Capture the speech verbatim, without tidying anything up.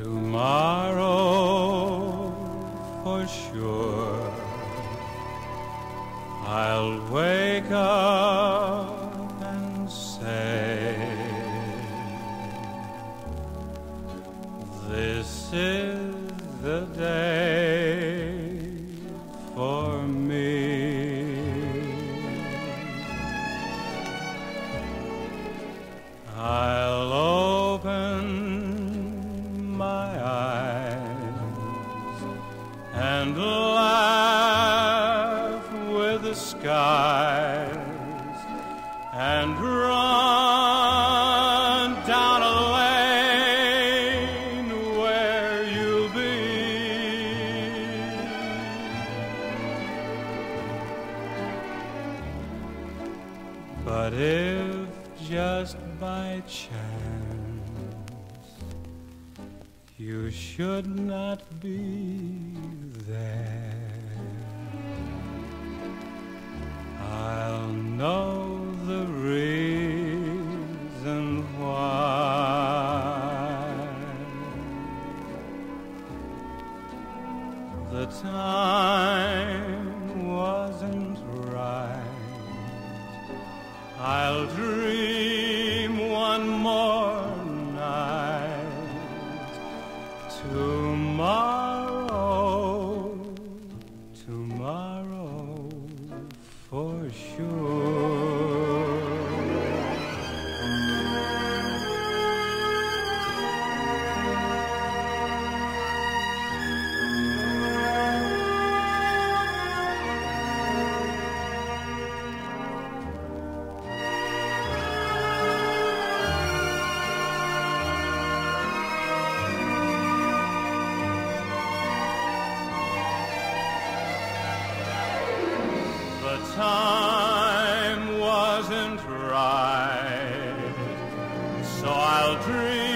Tomorrow, for sure, I'll wake up and say, this is the day for me. I'll open my eyes and laugh with the skies and run down a lane where you'll be. But if just by chance you should not be there, I'll know the reason why. The time wasn't right. I'll dream one more night. Tomorrow, tomorrow, for sure. The time wasn't right, so I'll dream